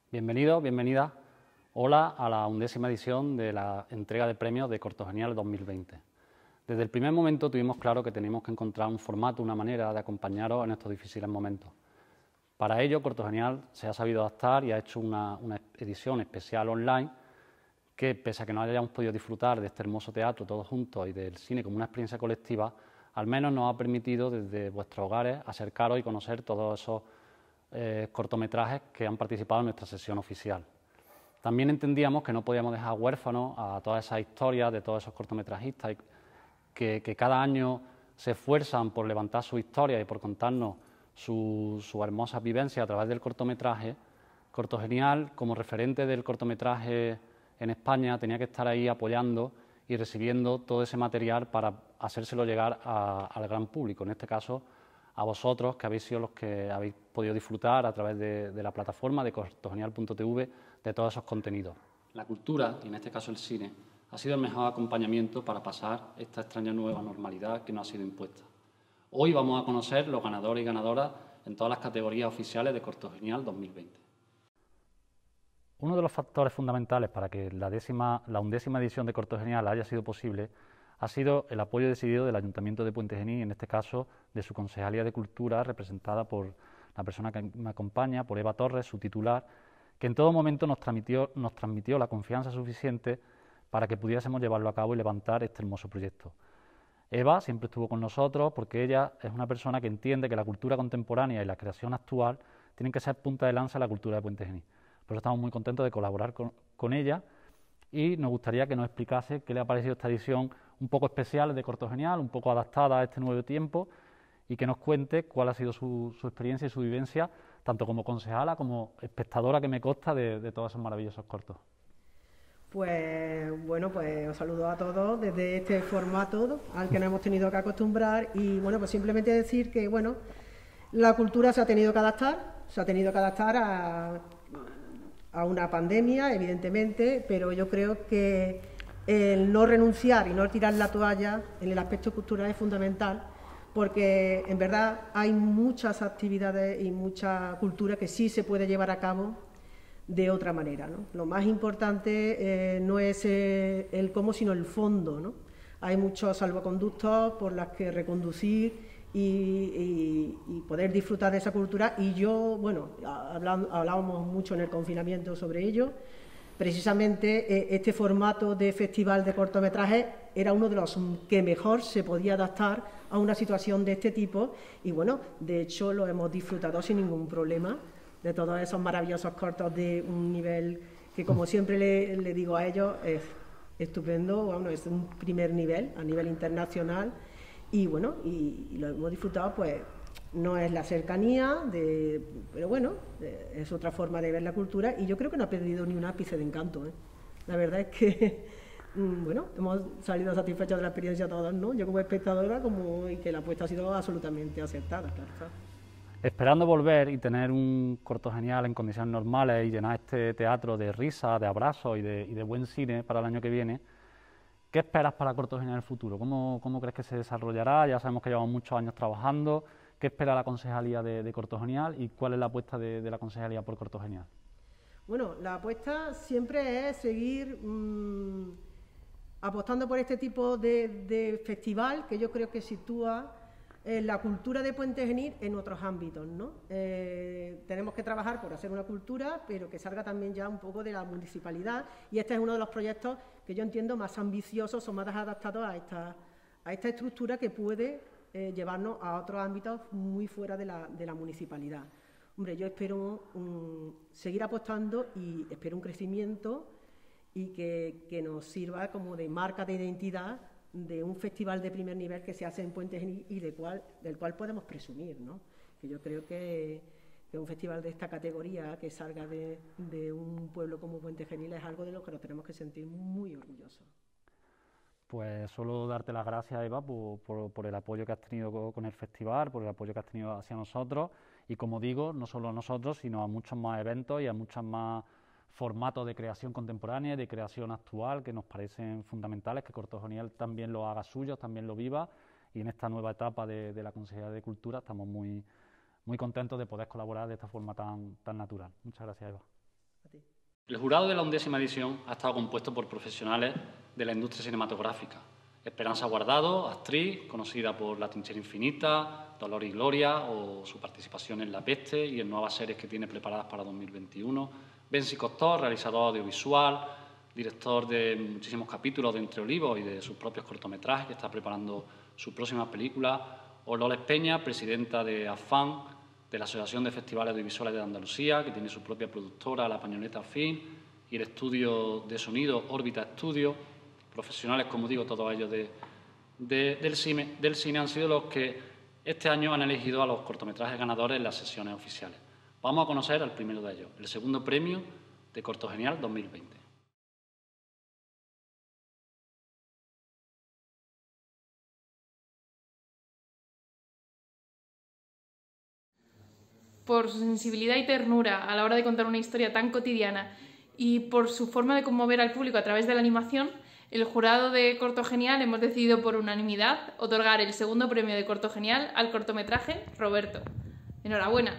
Bienvenidos, bienvenidas. Hola a la 11ª edición de la entrega de premios de Cortogenial 2020. Desde el primer momento tuvimos claro que teníamos que encontrar un formato, una manera de acompañaros en estos difíciles momentos. Para ello, Cortogenial se ha sabido adaptar y ha hecho una edición especial online que, pese a que no hayamos podido disfrutar de este hermoso teatro todos juntos y del cine como una experiencia colectiva, al menos nos ha permitido desde vuestros hogares acercaros y conocer todos esos cortometrajes que han participado en nuestra sesión oficial. También entendíamos que no podíamos dejar huérfanos a todas esas historias de todos esos cortometrajistas que cada año se esfuerzan por levantar su historia y por contarnos su hermosa vivencia a través del cortometraje. Cortogenial, como referente del cortometraje en España, tenía que estar ahí apoyando y recibiendo todo ese material para hacérselo llegar al gran público, en este caso a vosotros, que habéis sido los que habéis podido disfrutar a través de la plataforma de cortogenial.tv de todos esos contenidos. La cultura, y en este caso el cine, ha sido el mejor acompañamiento para pasar esta extraña nueva normalidad que nos ha sido impuesta. Hoy vamos a conocer los ganadores y ganadoras en todas las categorías oficiales de Cortogenial 2020. Uno de los factores fundamentales para que la 11ª edición de Cortogenial haya sido posible ha sido el apoyo decidido del Ayuntamiento de Puente Genil, en este caso de su Concejalía de Cultura, representada por la persona que me acompaña, por Eva Torres, su titular, que en todo momento nos transmitió la confianza suficiente para que pudiésemos llevarlo a cabo y levantar este hermoso proyecto. Eva siempre estuvo con nosotros porque ella es una persona que entiende que la cultura contemporánea y la creación actual tienen que ser punta de lanza en la cultura de Puente Genil. Por eso estamos muy contentos de colaborar con ella y nos gustaría que nos explicase qué le ha parecido esta edición un poco especial de Cortogenial, un poco adaptada a este nuevo tiempo, y que nos cuente cuál ha sido su experiencia y su vivencia, tanto como concejala como espectadora, que me consta, de todos esos maravillosos cortos. Pues bueno, pues os saludo a todos desde este formato al que nos hemos tenido que acostumbrar y bueno, pues simplemente decir que bueno, la cultura se ha tenido que adaptar a una pandemia, evidentemente, pero yo creo que el no renunciar y no tirar la toalla en el aspecto cultural es fundamental, porque en verdad hay muchas actividades y mucha cultura que sí se puede llevar a cabo de otra manera, ¿no? Lo más importante no es el cómo, sino el fondo, ¿no? Hay muchos salvoconductos por los que reconducir y poder disfrutar de esa cultura. Y yo, bueno, hablábamos mucho en el confinamiento sobre ello. Precisamente este formato de festival de cortometrajes era uno de los que mejor se podía adaptar a una situación de este tipo y bueno, de hecho lo hemos disfrutado sin ningún problema, de todos esos maravillosos cortos de un nivel que, como siempre le digo a ellos, es estupendo, bueno, es un primer nivel, a nivel internacional, y bueno, y lo hemos disfrutado. Pues no es la cercanía, pero bueno, es otra forma de ver la cultura y yo creo que no ha perdido ni un ápice de encanto, ¿eh? La verdad es que, bueno, hemos salido satisfechos de la experiencia todos, ¿no? Yo como espectadora y que la apuesta ha sido absolutamente acertada, claro. Esperando volver y tener un Cortogenial en condiciones normales y llenar este teatro de risa, de abrazos y de buen cine para el año que viene, ¿qué esperas para Cortogenial en el futuro? ¿Cómo crees que se desarrollará? Ya sabemos que llevamos muchos años trabajando. ¿Qué espera la Concejalía de Cortogenial y cuál es la apuesta de la Concejalía por Cortogenial? Bueno, la apuesta siempre es seguir apostando por este tipo de festival que yo creo que sitúa la cultura de Puente Genil en otros ámbitos, ¿no? Tenemos que trabajar por hacer una cultura, pero que salga también ya un poco de la municipalidad, y este es uno de los proyectos que yo entiendo más ambiciosos o más adaptados a esta estructura que puede llevarnos a otros ámbitos muy fuera de la municipalidad. Hombre, yo espero seguir apostando y espero un crecimiento y que nos sirva como de marca de identidad de un festival de primer nivel que se hace en Puente Genil y del cual podemos presumir, ¿no? Que yo creo que un festival de esta categoría que salga de un pueblo como Puente Genil es algo de lo que nos tenemos que sentir muy orgullosos. Pues solo darte las gracias, Eva, por el apoyo que has tenido con el festival, por el apoyo que has tenido hacia nosotros y, como digo, no solo a nosotros, sino a muchos más eventos y a muchos más formatos de creación contemporánea y de creación actual que nos parecen fundamentales, que Cortogenial también lo haga suyo, también lo viva, y en esta nueva etapa de la Consejería de Cultura estamos muy contentos de poder colaborar de esta forma tan natural. Muchas gracias, Eva. A ti. El jurado de la 11ª edición ha estado compuesto por profesionales de la industria cinematográfica. Esperanza Guardado, actriz, conocida por La Trinchera Infinita, Dolor y Gloria o su participación en La Peste y en nuevas series que tiene preparadas para 2021. Bensi Costor, realizador audiovisual, director de muchísimos capítulos de Entre Olivos y de sus propios cortometrajes, que está preparando su próxima película. O Loles Peña, presidenta de AFAN, de la Asociación de Festivales Audiovisuales de Andalucía, que tiene su propia productora, La Pañoleta Film, y el estudio de sonido Órbita Estudio. Profesionales, como digo, todos ellos del cine han sido los que este año han elegido a los cortometrajes ganadores en las sesiones oficiales. Vamos a conocer al primero de ellos, el segundo premio de Corto Genial 2020. Por su sensibilidad y ternura a la hora de contar una historia tan cotidiana y por su forma de conmover al público a través de la animación, el jurado de Corto Genial hemos decidido por unanimidad otorgar el segundo premio de Corto Genial al cortometraje Roberto. ¡Enhorabuena!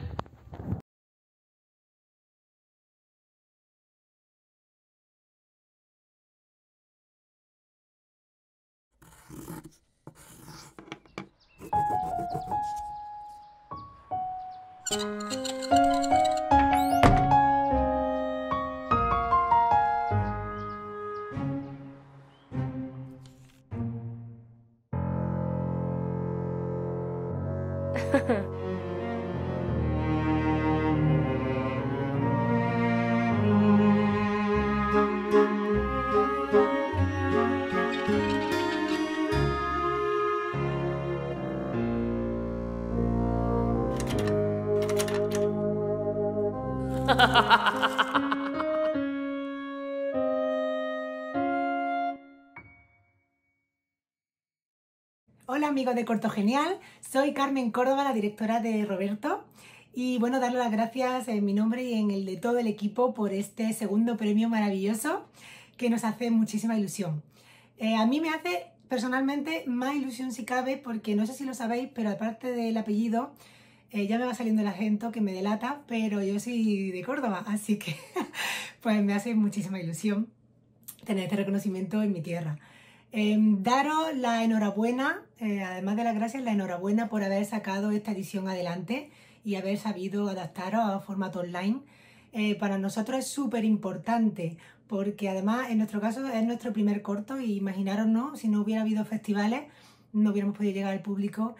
Hola amigos de Corto Genial, soy Carmen Córdoba, la directora de Roberto, y bueno, darle las gracias en mi nombre y en el de todo el equipo por este segundo premio maravilloso que nos hace muchísima ilusión. A mí me hace personalmente más ilusión si cabe, porque no sé si lo sabéis, pero aparte del apellido, ya me va saliendo el acento que me delata, pero yo soy de Córdoba, así que pues me hace muchísima ilusión tener este reconocimiento en mi tierra. Daros la enhorabuena, además de las gracias, la enhorabuena por haber sacado esta edición adelante y haber sabido adaptaros a formato online. Para nosotros es súper importante porque además en nuestro caso es nuestro primer corto y imaginaros, ¿no? Si no hubiera habido festivales no hubiéramos podido llegar al público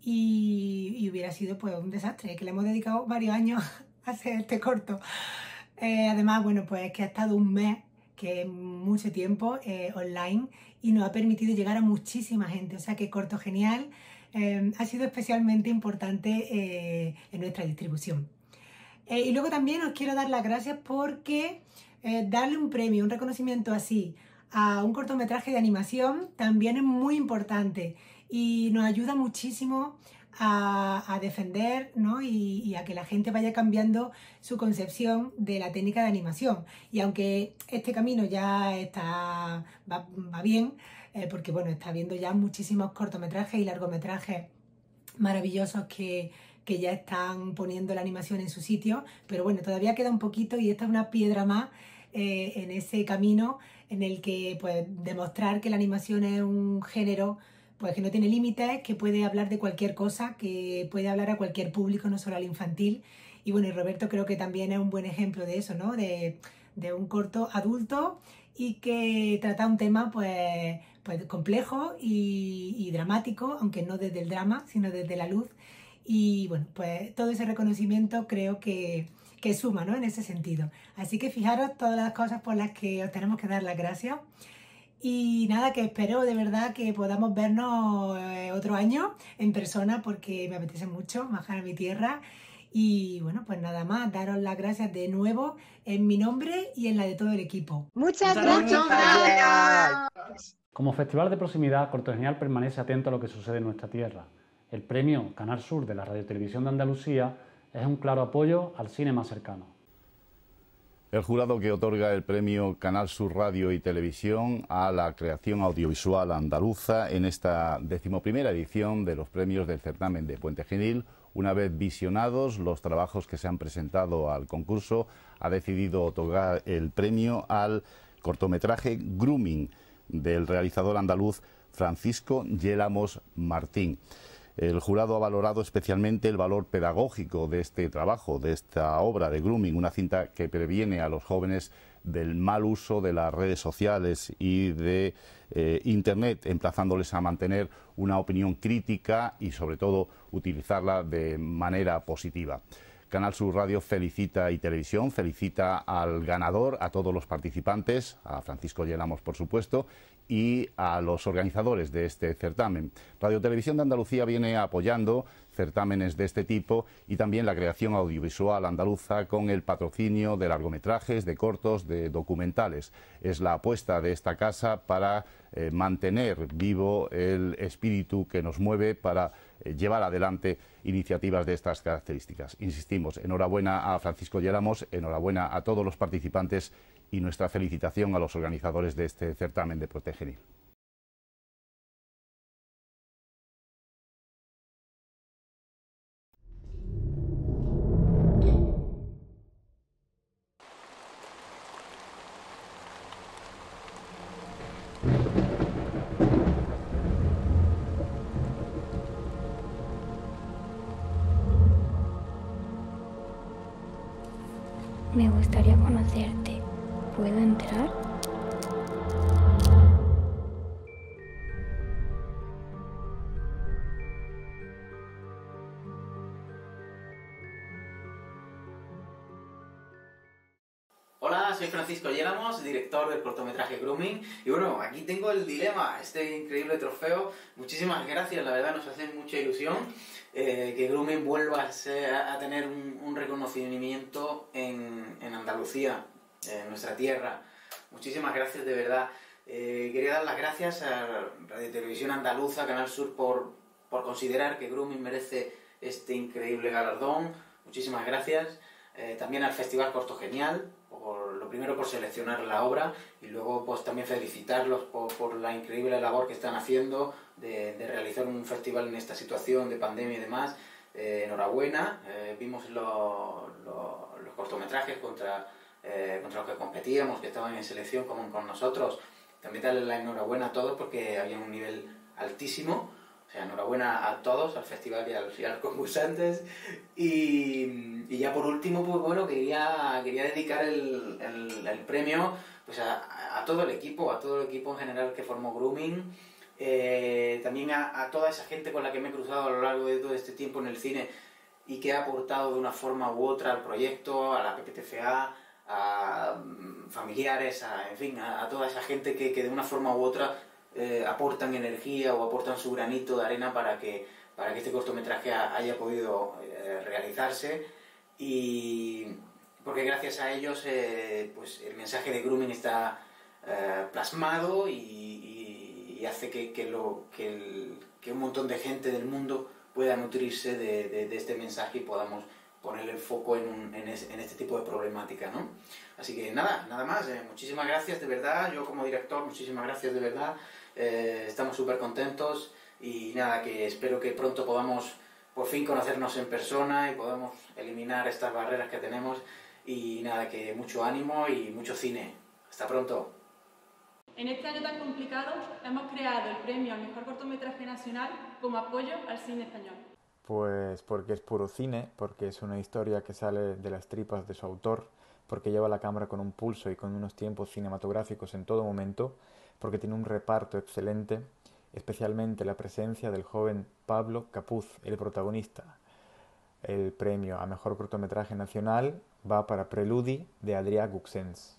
y hubiera sido pues un desastre, que le hemos dedicado varios años a hacer este corto. Además, bueno, pues que ha estado un mes, que es mucho tiempo, online, y nos ha permitido llegar a muchísima gente. O sea que Corto Genial ha sido especialmente importante en nuestra distribución. Y luego también os quiero dar las gracias porque darle un premio, un reconocimiento así a un cortometraje de animación también es muy importante y nos ayuda muchísimo a defender, ¿no? y a que la gente vaya cambiando su concepción de la técnica de animación. Y aunque este camino ya va bien, porque bueno, está habiendo ya muchísimos cortometrajes y largometrajes maravillosos que ya están poniendo la animación en su sitio, pero bueno, todavía queda un poquito y esta es una piedra más en ese camino en el que pues demostrar que la animación es un género pues que no tiene límites, que puede hablar de cualquier cosa, que puede hablar a cualquier público, no solo al infantil. Y bueno, y Roberto creo que también es un buen ejemplo de eso, ¿no? De un corto adulto y que trata un tema pues complejo y dramático, aunque no desde el drama, sino desde la luz. Y bueno, pues todo ese reconocimiento creo que suma, ¿no? En ese sentido. Así que fijaros todas las cosas por las que os tenemos que dar las gracias. Y nada, que espero de verdad que podamos vernos otro año en persona porque me apetece mucho bajar a mi tierra. Y bueno, pues nada más, daros las gracias de nuevo en mi nombre y en la de todo el equipo. Muchas gracias. Como festival de proximidad, Corto Genial permanece atento a lo que sucede en nuestra tierra. El premio Canal Sur de la Radio Televisión de Andalucía es un claro apoyo al cine más cercano. El jurado que otorga el premio Canal Sur Radio y Televisión a la creación audiovisual andaluza en esta 11ª edición de los premios del certamen de Puente Genil, una vez visionados los trabajos que se han presentado al concurso, ha decidido otorgar el premio al cortometraje Grooming del realizador andaluz Francisco Yélamos Martín. El jurado ha valorado especialmente el valor pedagógico de este trabajo, de esta obra de Grooming, una cinta que previene a los jóvenes del mal uso de las redes sociales y de Internet, emplazándoles a mantener una opinión crítica y, sobre todo, utilizarla de manera positiva. Canal Sur Radio felicita y Televisión felicita al ganador, a todos los participantes, a Francisco Yélamos, por supuesto, y a los organizadores de este certamen. Radio Televisión de Andalucía viene apoyando certámenes de este tipo y también la creación audiovisual andaluza con el patrocinio de largometrajes, de cortos, de documentales. Es la apuesta de esta casa para mantener vivo el espíritu que nos mueve para llevar adelante iniciativas de estas características. Insistimos, enhorabuena a Francisco Yélamos, enhorabuena a todos los participantes y nuestra felicitación a los organizadores de este certamen de Puente Genil. Me gustaría conocerte. ¿Puedo entrar? Hola, soy Francisco Yélamos, director del cortometraje Grooming. Y bueno, aquí tengo el dilema, este increíble trofeo. Muchísimas gracias, la verdad nos hace mucha ilusión que Grooming vuelva a tener un reconocimiento en Andalucía, en nuestra tierra. Muchísimas gracias, de verdad. Quería dar las gracias a Radio Televisión Andaluza, Canal Sur, por considerar que Grooming merece este increíble galardón. Muchísimas gracias. También al Festival Corto Genial, lo primero por seleccionar la obra y luego pues también felicitarlos por la increíble labor que están haciendo de realizar un festival en esta situación de pandemia y demás. Enhorabuena. Vimos los cortometrajes contra los que competíamos, que estaban en selección con nosotros. También darle la enhorabuena a todos porque había un nivel altísimo. O sea, enhorabuena a todos, al festival y a los concursantes. Y ya por último, pues bueno, quería dedicar el premio pues a todo el equipo en general que formó Grooming. También a toda esa gente con la que me he cruzado a lo largo de todo este tiempo en el cine y que ha aportado de una forma u otra al proyecto, a la PPTCA, a familiares, en fin, a toda esa gente que de una forma u otra aportan energía o aportan su granito de arena para que este cortometraje haya podido realizarse, y porque gracias a ellos pues el mensaje de Grooming está plasmado y hace que un montón de gente del mundo pueda nutrirse de este mensaje y podamos ponerle el foco en este tipo de problemática, ¿no? Así que nada más, muchísimas gracias de verdad, yo como director, muchísimas gracias de verdad, estamos súper contentos y nada, que espero que pronto podamos por fin conocernos en persona y podamos eliminar estas barreras que tenemos y nada, que mucho ánimo y mucho cine. Hasta pronto. En este año tan complicado hemos creado el premio al mejor cortometraje nacional como apoyo al cine español. Pues porque es puro cine, porque es una historia que sale de las tripas de su autor, porque lleva la cámara con un pulso y con unos tiempos cinematográficos en todo momento, porque tiene un reparto excelente, especialmente la presencia del joven Pablo Capuz, el protagonista. El premio a mejor cortometraje nacional va para Preludi de Adrià Guxens.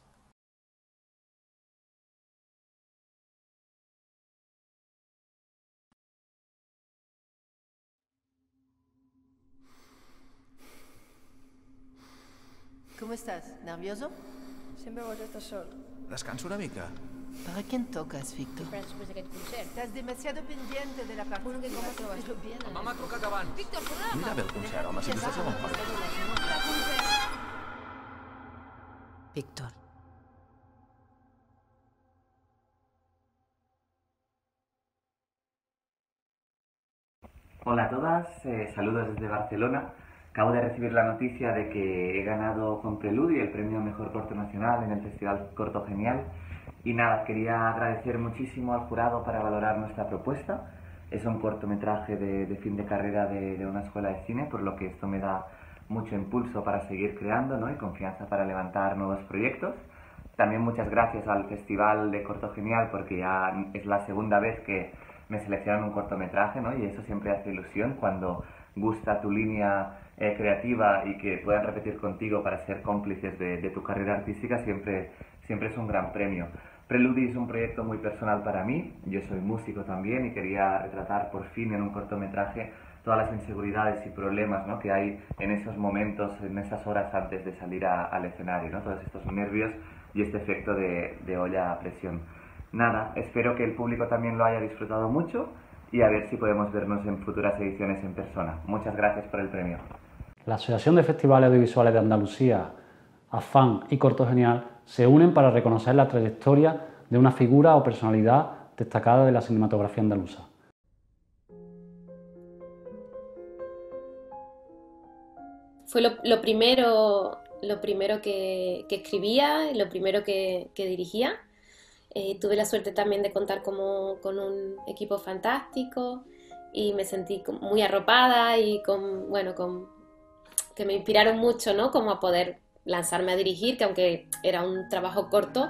Com estàs? Nervioso? Sempre vols estar sol. Descansa una mica. ¿Para quién tocas, Víctor? Però després d'aquest concert. Estás demasiado pendiente de la partida. Com ho trobes? Mamà m'ha trucat abans. Víctor, programa! Mira bé el concert, home, si no estàs a bon part. Víctor. Hola a todas, saludos desde Barcelona. Acabo de recibir la noticia de que he ganado con Preludio el premio Mejor Corto Nacional en el Festival Corto Genial. Y nada, quería agradecer muchísimo al jurado para valorar nuestra propuesta. Es un cortometraje de fin de carrera de una escuela de cine, por lo que esto me da mucho impulso para seguir creando, ¿no? Y confianza para levantar nuevos proyectos. También muchas gracias al Festival de Corto Genial, porque ya es la segunda vez que me seleccionan un cortometraje, ¿no? Y eso siempre hace ilusión cuando gusta tu línea creativa y que puedan repetir contigo para ser cómplices de tu carrera artística, siempre es un gran premio. Preludio es un proyecto muy personal para mí, yo soy músico también y quería retratar por fin en un cortometraje todas las inseguridades y problemas, ¿no? Que hay en esos momentos, en esas horas antes de salir al escenario, ¿no? Todos estos nervios y este efecto de olla a presión. Nada, espero que el público también lo haya disfrutado mucho y a ver si podemos vernos en futuras ediciones en persona. Muchas gracias por el premio. La Asociación de Festivales Audiovisuales de Andalucía, AFAN y Corto Genial se unen para reconocer la trayectoria de una figura o personalidad destacada de la cinematografía andaluza. Fue lo primero que escribía, lo primero que dirigía. Tuve la suerte también de contar con un equipo fantástico y me sentí muy arropada y que me inspiraron mucho, ¿no? Como a poder lanzarme a dirigir, que aunque era un trabajo corto,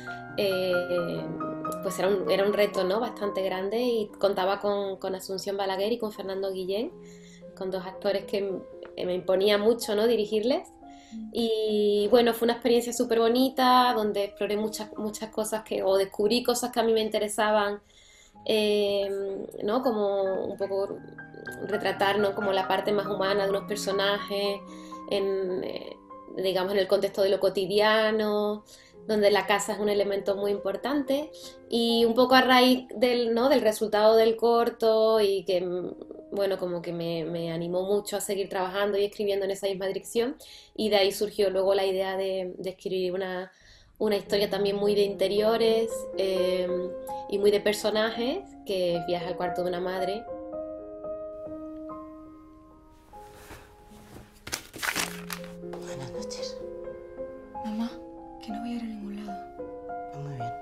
pues era un reto, ¿no? Bastante grande, y contaba con Asunción Balaguer y con Fernando Guillén, con dos actores que me imponía mucho, ¿no? Dirigirles. Y bueno, fue una experiencia súper bonita donde exploré muchas cosas o descubrí cosas que a mí me interesaban, ¿no? Como un poco retratar, ¿no? Como la parte más humana de unos personajes digamos en el contexto de lo cotidiano, donde la casa es un elemento muy importante, y un poco a raíz del resultado del corto, y que bueno, como que me animó mucho a seguir trabajando y escribiendo en esa misma dirección, y de ahí surgió luego la idea de escribir una historia también muy de interiores y muy de personajes, que viaja al cuarto de una madre. Buenas noches. Mamá, que no voy a ir a ningún lado. Muy bien.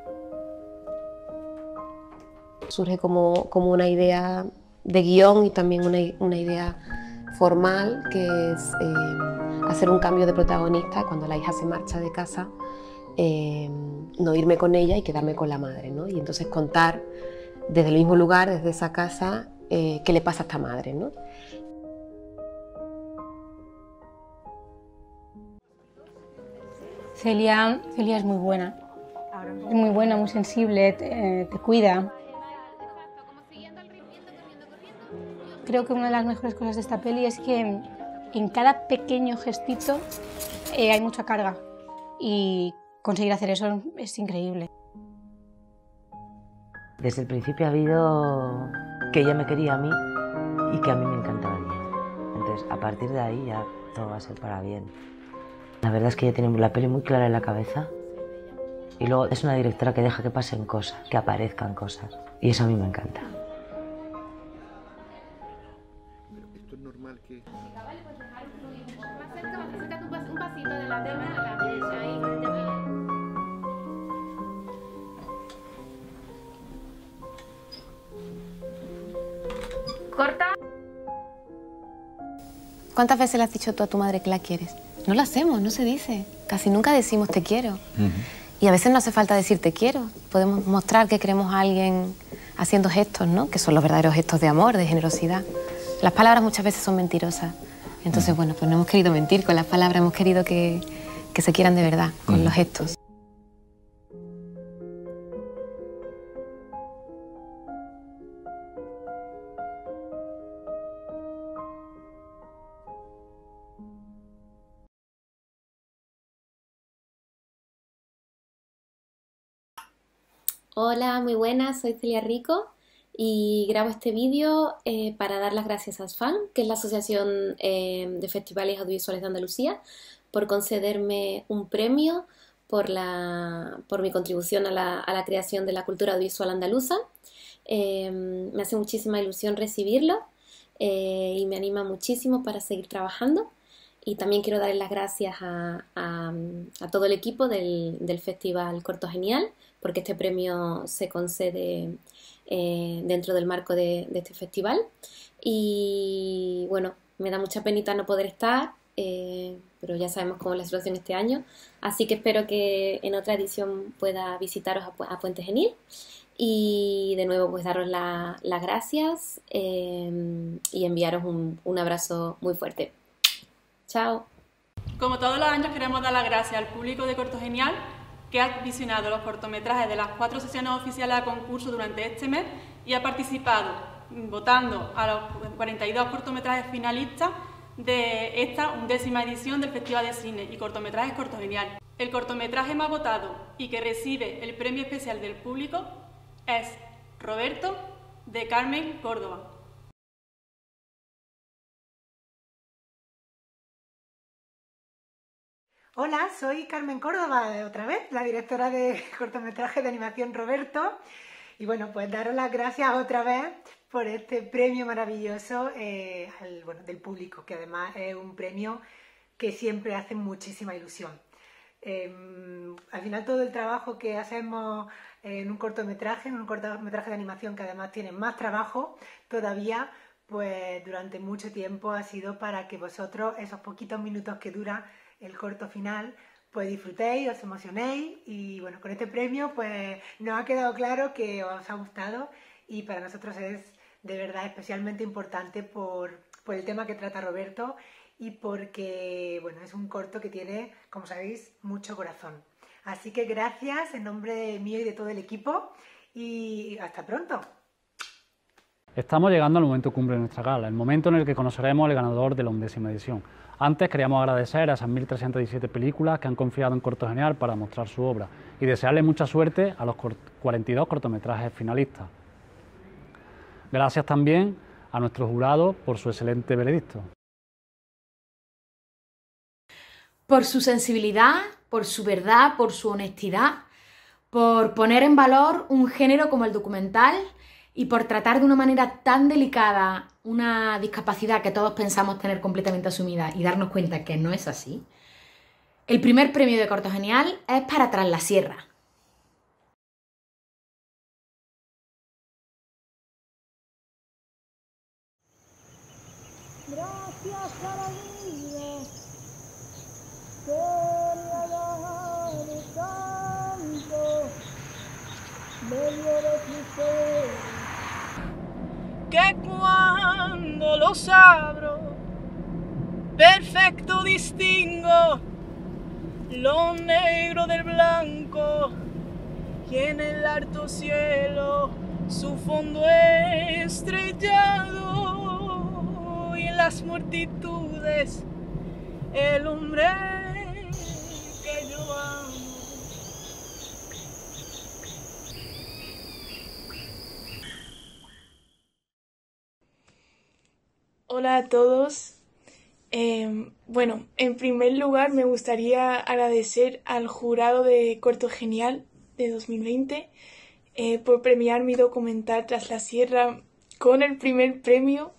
Surge como una idea de guión y también una idea formal, que es hacer un cambio de protagonista cuando la hija se marcha de casa, no irme con ella y quedarme con la madre, ¿no? Y entonces contar desde el mismo lugar, desde esa casa, qué le pasa a esta madre, ¿no? Celia es muy buena. Es muy buena, muy sensible, te cuida. Creo que una de las mejores cosas de esta peli es que en cada pequeño gestito hay mucha carga, y conseguir hacer eso es increíble. Desde el principio ha habido que ella me quería a mí y que a mí me encantaba ella. Entonces, a partir de ahí ya todo va a ser para bien. La verdad es que ella tiene la peli muy clara en la cabeza, y luego es una directora que deja que pasen cosas, que aparezcan cosas, y eso a mí me encanta. Esto es normal que... Un pasito de la tela a la derecha, ahí. Corta. ¿Cuántas veces le has dicho tú a tu madre que la quieres? No lo hacemos, no se dice. Casi nunca decimos te quiero. Y a veces no hace falta decir te quiero. Podemos mostrar que queremos a alguien haciendo gestos, ¿no? Que son los verdaderos gestos de amor, de generosidad. Las palabras muchas veces son mentirosas. Entonces, bueno, pues no hemos querido mentir con las palabras, hemos querido que se quieran de verdad, con los gestos. Hola, muy buenas, soy Celia Rico y grabo este vídeo para dar las gracias a ASFAN, que es la Asociación de Festivales Audiovisuales de Andalucía, por concederme un premio por mi contribución a la creación de la cultura audiovisual andaluza. Me hace muchísima ilusión recibirlo y me anima muchísimo para seguir trabajando. Y también quiero darles las gracias a todo el equipo del Festival Corto Genial, porque este premio se concede dentro del marco de este festival. Y bueno, me da mucha penita no poder estar, pero ya sabemos cómo es la situación este año. Así que espero que en otra edición pueda visitaros a Puente Genil. Y de nuevo pues daros las gracias y enviaros un abrazo muy fuerte. Chao. Como todos los años queremos dar las gracias al público de Corto Genial que ha visionado los cortometrajes de las 4 sesiones oficiales a concurso durante este mes y ha participado votando a los 42 cortometrajes finalistas de esta 11ª edición del Festival de Cine y Cortometrajes Corto Genial. El cortometraje más votado y que recibe el premio especial del público es Roberto, de Carmen Córdoba. Hola, soy Carmen Córdoba, otra vez, la directora de cortometraje de animación Roberto. Y bueno, pues daros las gracias otra vez por este premio maravilloso del público, que además es un premio que siempre hace muchísima ilusión. Al final todo el trabajo que hacemos en un cortometraje de animación, que además tiene más trabajo todavía, pues durante mucho tiempo ha sido para que vosotros, esos poquitos minutos que dura el corto final, pues disfrutéis, os emocionéis y bueno, con este premio pues nos ha quedado claro que os ha gustado y para nosotros es de verdad especialmente importante por el tema que trata Roberto y porque bueno, es un corto que tiene, como sabéis, mucho corazón. Así que gracias en nombre mío y de todo el equipo y hasta pronto. Estamos llegando al momento cumbre de nuestra gala, el momento en el que conoceremos al ganador de la 11ª edición. Antes queríamos agradecer a esas 1.317 películas que han confiado en Corto Genial para mostrar su obra y desearle mucha suerte a los 42 cortometrajes finalistas. Gracias también a nuestro jurado por su excelente veredicto. Por su sensibilidad, por su verdad, por su honestidad, por poner en valor un género como el documental y por tratar de una manera tan delicada una discapacidad que todos pensamos tener completamente asumida y darnos cuenta que no es así. El primer premio de Corto Genial es para Tras la Sierra. Gracias a la vida que me ha dado tanto, medio de tristeza, que cuando los abro, perfecto distingo lo negro del blanco y en el alto cielo su fondo estrellado y en las multitudes el hombre que yo amo. Hola a todos. Bueno, en primer lugar me gustaría agradecer al jurado de Corto Genial de 2020 por premiar mi documental Tras la Sierra con el primer premio.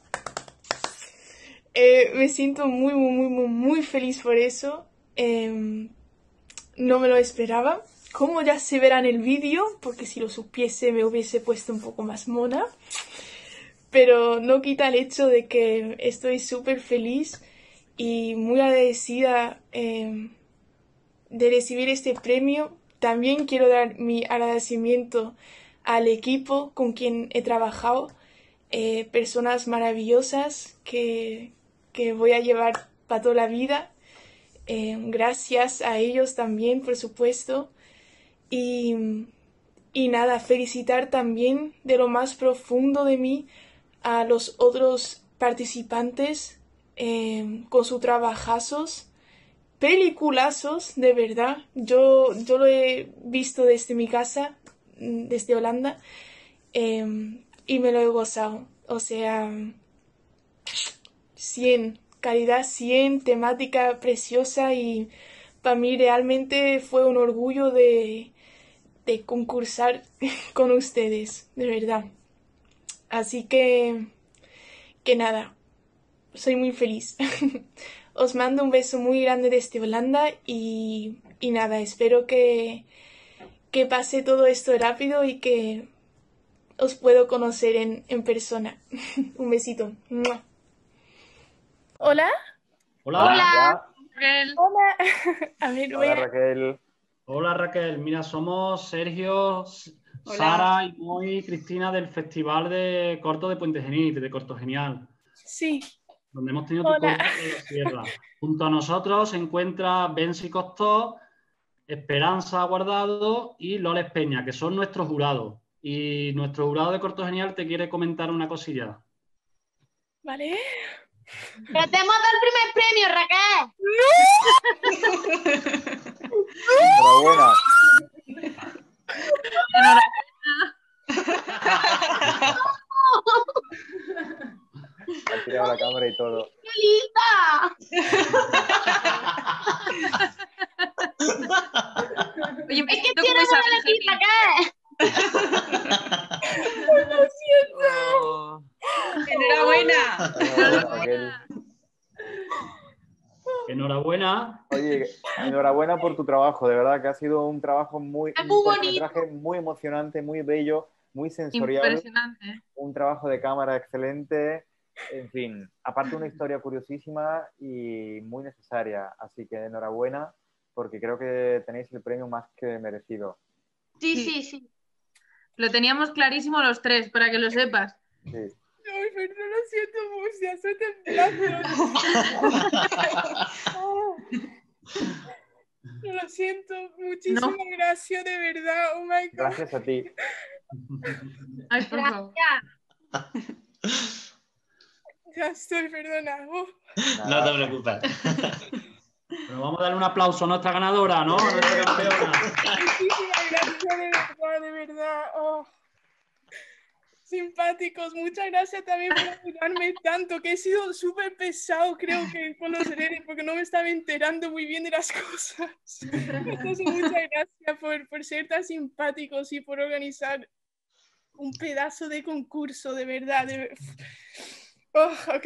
Me siento muy feliz por eso. No me lo esperaba. Como ya se verá en el vídeo, porque si lo supiese me hubiese puesto un poco más mona. Pero no quita el hecho de que estoy súper feliz y muy agradecida de recibir este premio. También quiero dar mi agradecimiento al equipo con quien he trabajado, personas maravillosas que voy a llevar para toda la vida. Gracias a ellos también, por supuesto. Y nada, felicitar también de lo más profundo de mí a los otros participantes con sus trabajazos, peliculazos, de verdad. Yo lo he visto desde mi casa, desde Holanda, y me lo he gozado. O sea, 100, calidad 100, temática preciosa y para mí realmente fue un orgullo de concursar con ustedes, de verdad. Así que nada, soy muy feliz. Os mando un beso muy grande desde Holanda y nada, espero que pase todo esto rápido y que os puedo conocer en persona. Un besito. ¡Mua! Hola. Hola. Hola. Hola. A ver, voy Hola a... Raquel. Hola Raquel, mira, somos Sergio, Sara y Moy, Cristina del Festival de Corto de Puente Genil, de Corto Genial. Sí. Donde hemos tenido tu Hola. corto de la sierra. Junto a nosotros se encuentra Bensi Costó, Esperanza Guardado y Loles Peña, que son nuestros jurados. Y nuestro jurado de Corto Genial te quiere comentar una cosilla. ¿Vale? ¡Pero te hemos dado el primer premio, Raquel! Enhorabuena. Ha tirado la cámara y todo. ¡Qué linda! Oye, es que tiene una letita, ¿qué? ¡Lo siento! ¡Enhorabuena! Raquel. Enhorabuena. Oye, enhorabuena por tu trabajo, de verdad que ha sido un trabajo un cortometraje muy emocionante, muy bello, muy sensorial. Impresionante. Un trabajo de cámara excelente, en fin, aparte una historia curiosísima y muy necesaria, así que enhorabuena porque creo que tenéis el premio más que merecido. Sí. Lo teníamos clarísimo los tres, para que lo sepas. Sí. Ay, pero no lo siento mucho, ya estoy temblando. Lo siento, muchísimas gracias, de verdad. Oh my God. Gracias a ti. Ay, por favor. Ya estoy, perdona. No te preocupes. Pero vamos a darle un aplauso a nuestra ganadora, ¿no? A nuestra campeona. Muchísimas gracias, de verdad. Oh. Simpáticos, muchas gracias también por ayudarme tanto, que he sido súper pesado, creo que con los redes, porque no me estaba enterando muy bien de las cosas. Entonces, muchas gracias por ser tan simpáticos y por organizar un pedazo de concurso, de verdad. Oh, ok.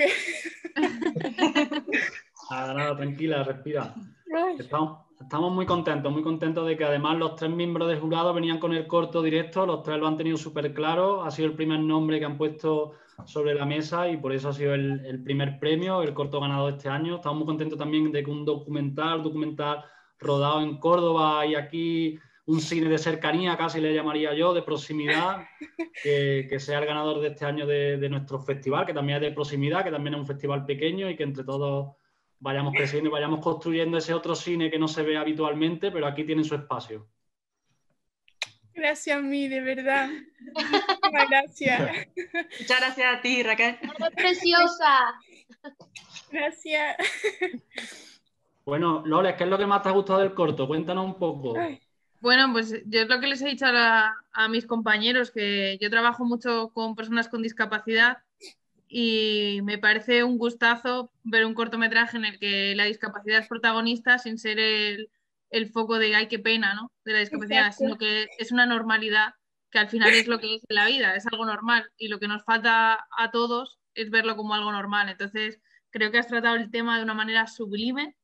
Nada, tranquila, respira. Estamos muy contentos de que además los tres miembros del jurado venían con el corto directo, los tres lo han tenido súper claro, ha sido el primer nombre que han puesto sobre la mesa y por eso ha sido el primer premio, el corto ganado este año. Estamos muy contentos también de que un documental rodado en Córdoba y aquí un cine de cercanía, casi le llamaría yo, de proximidad, que sea el ganador de este año de nuestro festival, que también es de proximidad, que también es un festival pequeño y que entre todos vayamos creciendo y vayamos construyendo ese otro cine que no se ve habitualmente, pero aquí tienen su espacio. Gracias a mí, de verdad. Muchísimas gracias. Muchas gracias a ti, Raquel. ¡Preciosa! Gracias. Bueno, Loles, ¿qué es lo que más te ha gustado del corto? Cuéntanos un poco. Bueno, pues yo es lo que les he dicho a mis compañeros, que yo trabajo mucho con personas con discapacidad y me parece un gustazo ver un cortometraje en el que la discapacidad es protagonista sin ser el foco de ay, qué pena, ¿no? De la discapacidad, Exacto. sino que es una normalidad que al final es lo que es en la vida, es algo normal y lo que nos falta a todos es verlo como algo normal. Entonces creo que has tratado el tema de una manera sublime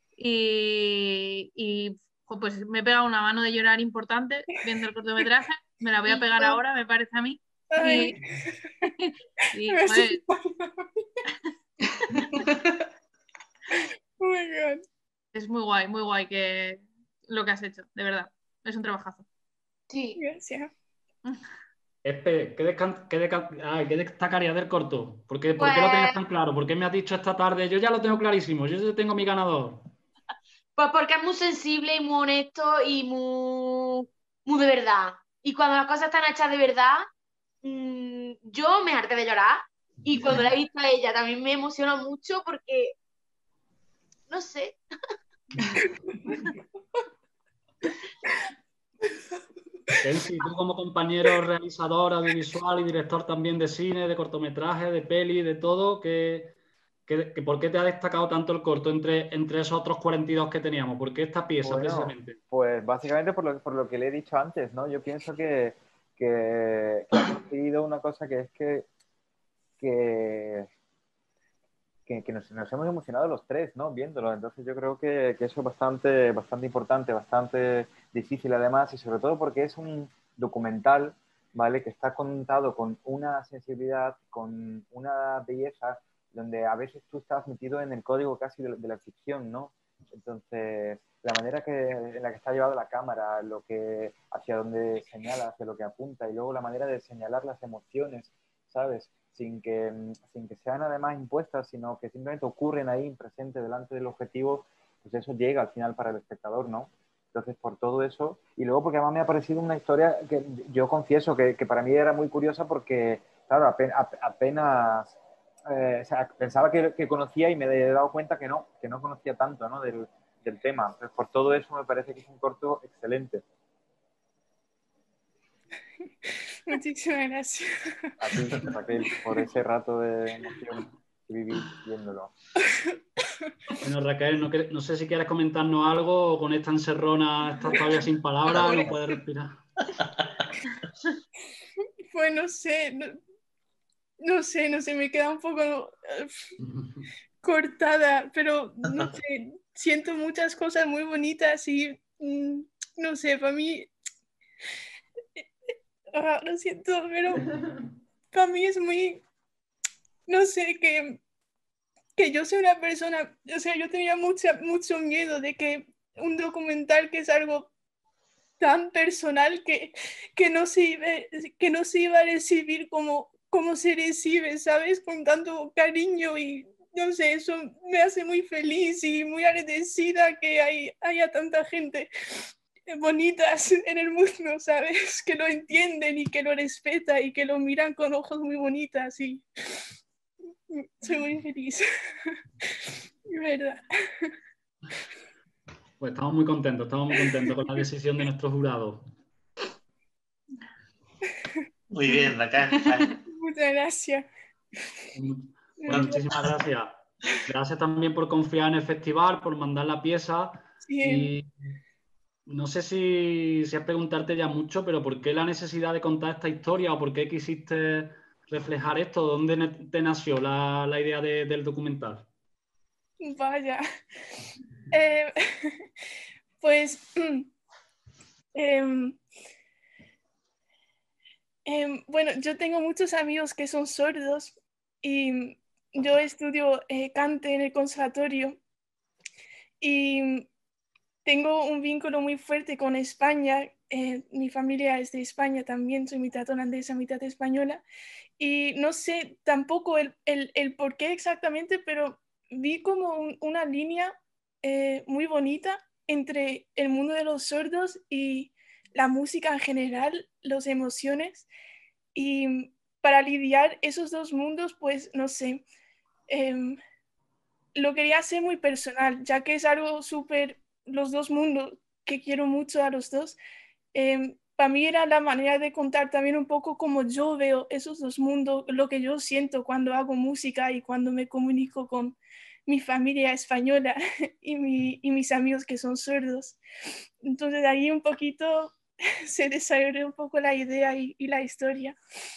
y pues me he pegado una mano de llorar importante viendo el cortometraje, me la voy a pegar ahora, me parece a mí. Y joder. Oh my God. Es muy guay que lo que has hecho, de verdad. Es un trabajazo. Sí. Gracias. ¿Qué destacarías del corto? ¿Por qué lo tenías tan claro? ¿Por qué me has dicho esta tarde? Yo ya lo tengo clarísimo, yo ya tengo mi ganador. Pues porque es muy sensible y muy honesto y muy de verdad. Y cuando las cosas están hechas de verdad, yo me harté de llorar. Y cuando la he visto a ella también me emociona mucho porque, no sé. Kensi, tú como compañero realizador audiovisual y director también de cine, de cortometraje, de peli, de todo, ¿qué ¿Por qué te ha destacado tanto el corto entre esos otros 42 que teníamos? ¿Por qué esta pieza precisamente? Pues básicamente por lo que le he dicho antes, ¿no? Yo pienso que ha conseguido una cosa que es que nos hemos emocionado los tres, ¿no? Viéndolo. Entonces yo creo que eso es bastante importante, bastante difícil además, y sobre todo porque es un documental, ¿vale? Que está contado con una sensibilidad, con una belleza, donde a veces tú estás metido en el código casi de la ficción, ¿no? Entonces, la manera en la que está llevada la cámara, hacia donde señala, hacia lo que apunta, y luego la manera de señalar las emociones, ¿sabes? Sin que sean además impuestas, sino que simplemente ocurren ahí, presentes delante del objetivo, pues eso llega al final para el espectador, ¿no? Entonces, por todo eso, y luego porque además me ha parecido una historia que yo confieso que para mí era muy curiosa porque, claro, apenas o sea, pensaba que conocía y me he dado cuenta que no conocía tanto, ¿no? del tema. Entonces, por todo eso me parece que es un corto excelente. Muchísimas gracias. A ti, Raquel, por ese rato de emoción que viví viéndolo. Bueno, Raquel, no sé si quieres comentarnos algo o con esta encerrona estás todavía sin palabras, no puedes respirar. Pues no sé, me queda un poco cortada, pero no sé, siento muchas cosas muy bonitas y no sé, para mí, lo siento, pero para mí es muy, no sé, que yo soy una persona, o sea, yo tenía mucho miedo de que un documental que es algo tan personal que no se iba a recibir como se recibe, ¿sabes? Con tanto cariño y no sé, eso me hace muy feliz y muy agradecida que haya tanta gente bonitas en el mundo, ¿sabes? Que lo entienden y que lo respetan y que lo miran con ojos muy bonitas y soy muy feliz, de verdad. Pues estamos muy contentos con la decisión de nuestro jurado. Muy bien, Raquel. Muchas gracias. Bueno, muchísimas gracias. Gracias también por confiar en el festival, por mandar la pieza. Y no sé si es preguntarte ya mucho, pero ¿por qué la necesidad de contar esta historia o por qué quisiste reflejar esto? ¿Dónde te nació la idea del documental? Vaya. Pues bueno, yo tengo muchos amigos que son sordos y yo estudio cante en el conservatorio y tengo un vínculo muy fuerte con España. Mi familia es de España también, soy mitad holandesa, mitad española y no sé tampoco el por qué exactamente, pero vi como una línea muy bonita entre el mundo de los sordos y la música en general, las emociones. Y para lidiar esos dos mundos, pues no sé, lo quería hacer muy personal, ya que es algo súper, los dos mundos que quiero mucho a los dos. Para mí era la manera de contar también un poco cómo yo veo esos dos mundos, lo que yo siento cuando hago música y cuando me comunico con mi familia española y mis amigos que son sordos. Entonces ahí un poquito se desarrolló un poco la idea y la historia.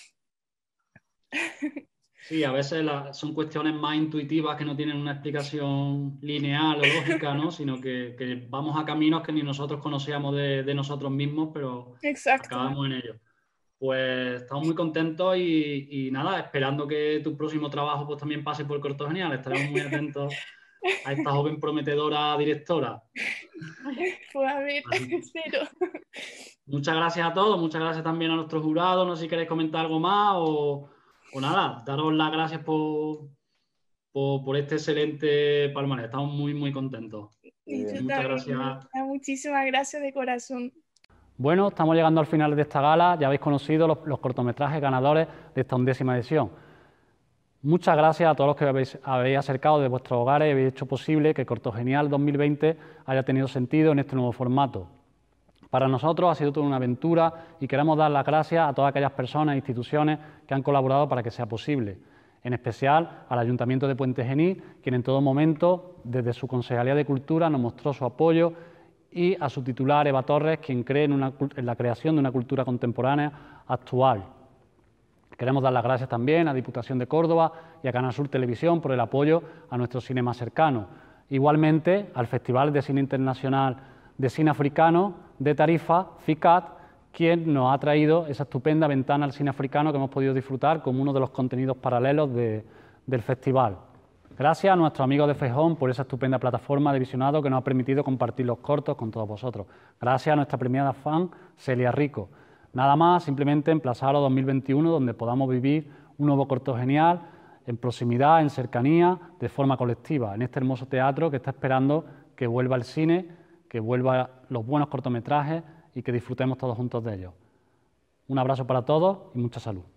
Sí, a veces son cuestiones más intuitivas que no tienen una explicación lineal o lógica, ¿no? Sino que vamos a caminos que ni nosotros conocíamos de nosotros mismos, pero acabamos en ellos. Pues estamos muy contentos y nada, esperando que tu próximo trabajo pues también pase por Corto Genial. Estaremos muy atentos a esta joven prometedora directora. Pues a ver, espero. Muchas gracias a todos, muchas gracias también a nuestros jurados. No sé si queréis comentar algo más o nada, daros las gracias por este excelente palmarés. Estamos muy, muy contentos. Muchas gracias. Muchísimas gracias de corazón. Bueno, estamos llegando al final de esta gala. Ya habéis conocido los cortometrajes ganadores de esta 11ª edición. Muchas gracias a todos los que habéis acercado de vuestros hogares y habéis hecho posible que Corto Genial 2020 haya tenido sentido en este nuevo formato. Para nosotros ha sido toda una aventura y queremos dar las gracias a todas aquellas personas e instituciones que han colaborado para que sea posible. En especial al Ayuntamiento de Puente Genil, quien en todo momento, desde su Concejalía de Cultura, nos mostró su apoyo, y a su titular, Eva Torres, quien cree en la creación de una cultura contemporánea actual. Queremos dar las gracias también a Diputación de Córdoba y a Canal Sur Televisión por el apoyo a nuestro cine más cercano. Igualmente al Festival de Cine Internacional de Cine Africano de Tarifa, FICAT, quien nos ha traído esa estupenda ventana al cine africano que hemos podido disfrutar como uno de los contenidos paralelos del festival. Gracias a nuestros amigos de Feijón por esa estupenda plataforma de visionado que nos ha permitido compartir los cortos con todos vosotros. Gracias a nuestra premiada fan, Celia Rico. Nada más, simplemente emplazaros a 2021, donde podamos vivir un nuevo corto genial, en proximidad, en cercanía, de forma colectiva, en este hermoso teatro que está esperando que vuelva el cine, que vuelvan los buenos cortometrajes y que disfrutemos todos juntos de ellos. Un abrazo para todos y mucha salud.